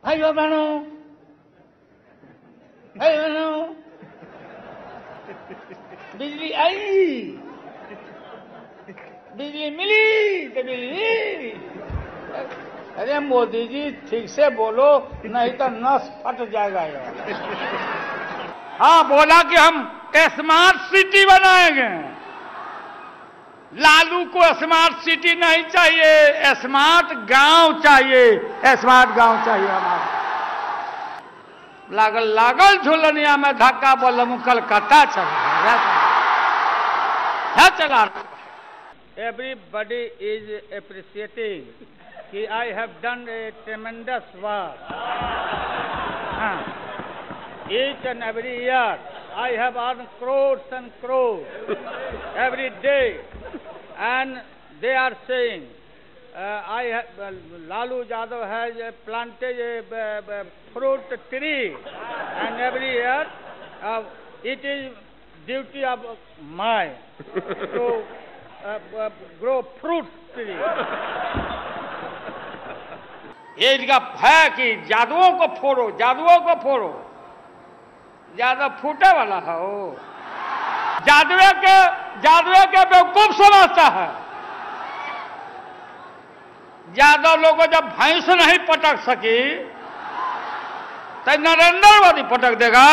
भाइयों बहनों, बिजली आई, बिजली मिली तो बिजली। अरे मोदी जी ठीक से बोलो, नहीं तो नस फट जाएगा यार। हाँ, बोला कि हम स्मार्ट सिटी बनाएंगे। लालू को स्मार्ट सिटी नहीं चाहिए, स्मार्ट गांव चाहिए, स्मार्ट गांव चाहिए हमारा। लागल लागल झुलनिया में धक्का बोलम कलकत्ता चला। Everybody is appreciating कि I have done a tremendous work. Each and every year I have earned crores and crores every day, and they are saying Lalu Yadav has planted a fruit tree, and every year it is duty of mine to grow fruit tree. ये इनका है कि जादुओं को फोड़ो, जादुओं को फोड़ो। जादू फूटे वाला है वो, जादुए के बेवकूफ समझता है। यादव लोगों को जब भैंस नहीं पटक सकी तो नरेंद्र मोदी पटक देगा।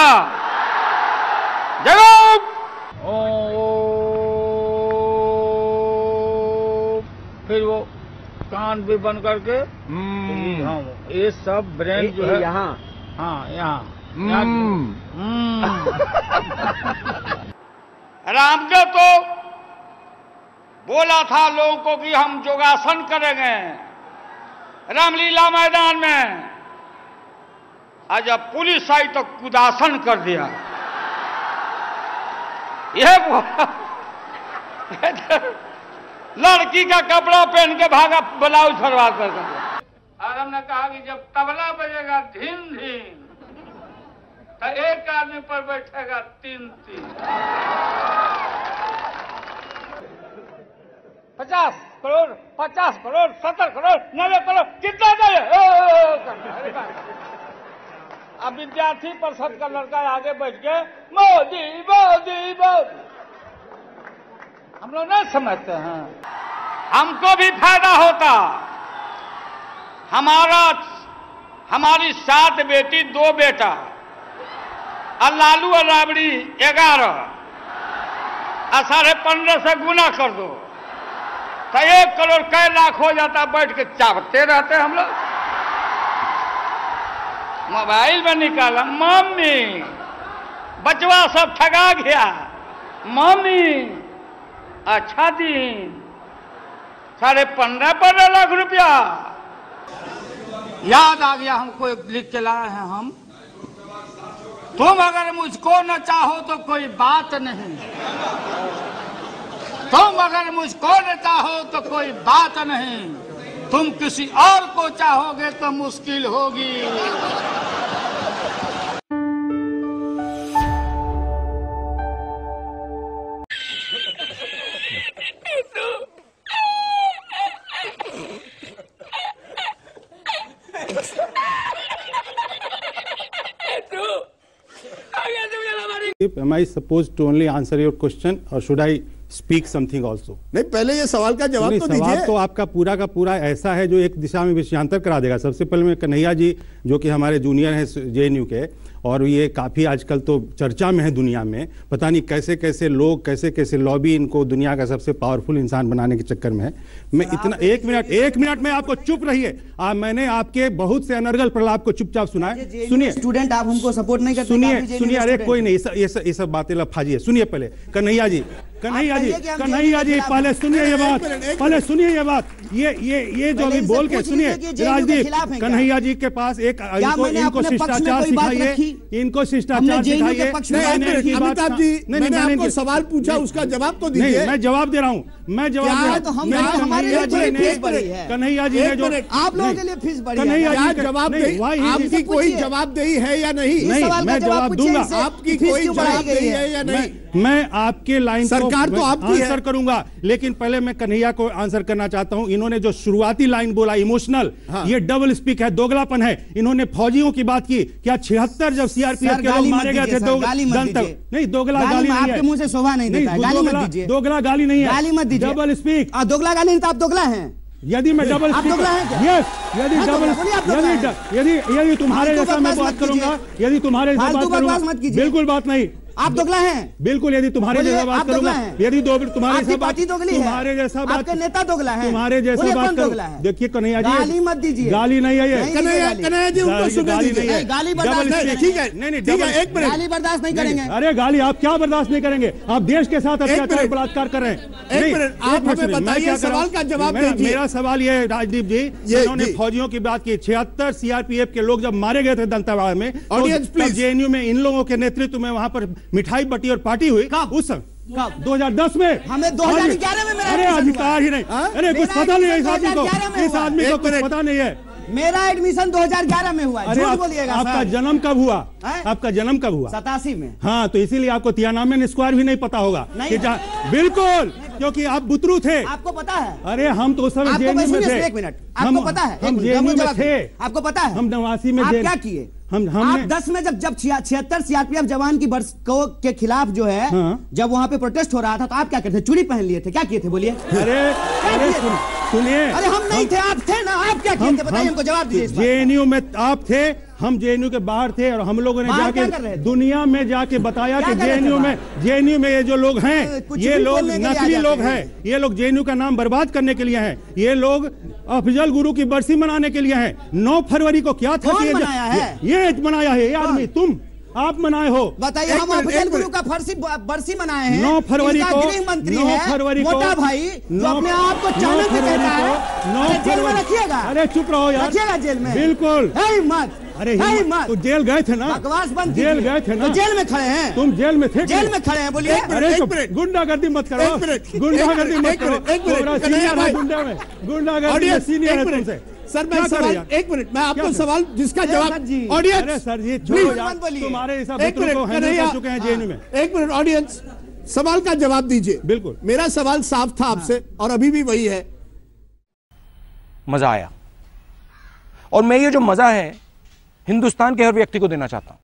जगो फिर वो कान भी बंद करके हाँ, ये सब ब्रेन जो है यहाँ, हाँ यहाँ रामदेव तो बोला था लोगों को कि हम योगासन करेंगे रामलीला मैदान में। आज जब पुलिस आई तो कुदासन कर दिया। यह लड़की का कपड़ा पहन के भागा, ब्लाउज फरवा कर दिया। और हमने कहा कि जब तबला बजेगा धीन धीन तो एक आदमी पर बैठेगा तीन तीन। 50 करोड़, 50 करोड़, 70 करोड़, 90 करोड़, कितना चाहिए? अब विद्यार्थी परिषद का लड़का आगे बैठ के मोदी मोदी मोदी। हम लोग नहीं समझते हैं, हमको भी फायदा होता। हमारी 7 बेटी 2 बेटा और लालू और राबड़ी 11 और 15.5 से गुना कर दो तो 1 करोड़ कै लाख हो जाता। बैठ के चावते रहते हम लोग। मोबाइल में निकाला, मम्मी बचवा सब ठगा गया, मम्मी अच्छा दिन 15.5 लाख रुपया। याद आ गया हमको, एक लिख के लाए हैं हम। तुम अगर मुझको न चाहो तो कोई बात नहीं, तुम अगर मुझको न चाहो तो कोई बात नहीं, तुम किसी और को चाहोगे तो मुश्किल होगी। Am I supposed to only answer your question or should I speak something also? नहीं, पहले ये सवाल का जवाब तो दीजिए। सवाल तो आपका पूरा का पूरा ऐसा है जो एक दिशा में विषयांतर करा देगा। सबसे पहले मैं कन्हैया जी जो कि हमारे जूनियर हैं JNU के, और ये काफ़ी आजकल तो चर्चा में है दुनिया में, पता नहीं कैसे कैसे लोग, कैसे कैसे लॉबी इनको दुनिया का सबसे पावरफुल इंसान बनाने के चक्कर में है। मैं इतना एक मिनट में आपको चुप रहिए। मैंने आपके बहुत से अनर्गल प्रलाप को चुपचाप सुनाए। सुनिए, स्टूडेंट आप हमको सपोर्ट नहीं करते। सुनिए, अरे कोई नहीं, ये सब बातें लफाजी है। सुनिए पहले कन्हैया जी, पहले सुनिए ये बात, ये जो अभी बोल के सुनिए। राजदीप, कन्हैया जी के पास इनको शिष्टाचार सिखाइए, इनको शिष्टाचार सिखाइए। अमिताभ जी, मैंने आपको सवाल पूछा, उसका जवाब तो दीजिए। मैं जवाब दे रहा हूँ, कन्हैया जी ने जो आप लोगों के लिए फीस बढ़ी, आपकी कोई जवाबदेही है या नहीं? मैं जवाब दूंगा। आपकी कोई जवाबदेही है या नहीं? मैं आपके लाइन को सरकार तो आपकी है। आंसर करूंगा, लेकिन पहले मैं कन्हैया को आंसर करना चाहता हूं। इन्होंने जो शुरुआती लाइन बोला इमोशनल, ये डबल स्पीक है, दोगलापन है। इन्होंने फौजियों की बात की, क्या 76 जब सीआरपीएफ के लोग मारे गए थे, नहीं दोगला गाली नहीं है, आपके मुंह से शोभा नहीं देता है, गाली मत दीजिए, दोगला गाली नहीं है, गाली मत दीजिए, डबल स्पीक। दोगला गाली नहीं तो आप दोगला हैं। यदि मैं डबल आप दोगला हैं क्या? यस, यदि तुम्हारे जैसा मैं बात करूंगा, यदि तुम्हारे जैसा बात करूंगा, बिल्कुल बात नहीं, आप दोगला हैं बिल्कुल। यदि तुम्हारे जैसा बात करूंगा, यदि तुम्हारे जैसा बात, तुम्हारे जैसा बात, आपके नेता दोगला है, तुम्हारे जैसा बात करूंगा। देखिए कन्हैया जी, गाली मत दीजिए, गाली नहीं है ये, कन्हैया जी उनको सुनने दीजिए। गाली बर्दाश्त नहीं, ठीक है, नहीं ठीक है, एक मिनट, गाली बर्दाश्त नहीं करेंगे। अरे गाली आप क्या बर्दाश्त नहीं करेंगे? आप देश के साथ अत्याचार बलात्कार कर रहे हैं। एक मिनट, आप हमें बताइए, सवाल का जवाब दीजिए। मेरा सवाल ये है राजदीप जी, इन्होंने फौजियों की बात की, 76 सीआरपीएफ के लोग जब मारे गए थे दंतेवाड़ा में, जेएनयू में इन लोगों के नेतृत्व में वहां पर मिठाई बटी और पार्टी हुई। उस 2010 में, हमें 2011 में, अरे अधिकार ही नहीं, अरे कुछ पता नहीं है इस आदमी को, इस आदमी को कुछ पता नहीं है। मेरा एडमिशन 2011 में हुआ है, झूठ बोलिएगा। आपका जन्म कब हुआ? आपका जन्म कब हुआ? 87 में। हाँ, तो इसीलिए आपको तियानामेन स्क्वायर भी नहीं पता होगा। बिल्कुल, क्योंकि आप बुतरू थे। आपको पता है? अरे हम तो उस समय जेएनयू में थे। एक मिनट, आपको पता है? हम जेएनयू में थे, आपको पता है? हम 89 में आप क्या किए? आप 10 में जब 76 सीआरपीएफ जवान की बर्स के खिलाफ जो है, जब वहां पे प्रोटेस्ट हो रहा था, तो आप क्या करते थे? चूड़ी पहन लिए थे, क्या किए थे बोलिए? अरे सुनिए, अरे हम नहीं थे, आप थे ना, आप क्या किए थे बताइए, हमको जवाब दीजिए। जेएनयू में आप थे, हम जेएनयू के बाहर थे, और हम लोगों ने जाके दुनिया में जाके बताया कि जेएनयू में ये जो लोग हैं, ये लोग नकली लोग हैं, ये लोग जेएनयू का नाम बर्बाद करने के लिए हैं, ये लोग अफजल गुरु की बरसी मनाने के लिए हैं। 9 फरवरी को क्या था? कौन मनाया है? ये मनाया है ये आदमी, तुम आप मनाए हो। बताइए, हम अफजल गुरु का बरसी मनाए हैं। 9 फरवरी को, गृह मंत्री है, मोटा भाई, जो अपने आप को चाणक्य कहता है, जेल में रखिएगा। अरे चुप रहो यार, रखिएगा जेल में, बिल्कुल। अरे तो जेल गए थे ना, बकवास बंद, जेल गए थे ना, तो जेल में खड़े हैं, तुम जेल में थे, जेल में खड़े हैं, बोलिए। अरे गुंडागर्दी मत करो, गुंडागर्दी मत करो, गुंडागर्दी सीनियर है तुमसे। सर मैं सवाल, एक मिनट, मैं आपको सवाल जिसका जवाब, ऑडियंस सर ये तुम्हारे हिसाब से हैंडल कर चुके हैं जेएनयू में। एक मिनट ऑडियंस, सवाल का जवाब दीजिए। बिल्कुल, मेरा सवाल साफ था आपसे, और अभी भी वही है। मजा आया, और मैं ये जो मजा है हिंदुस्तान के हर व्यक्ति को देना चाहता हूं।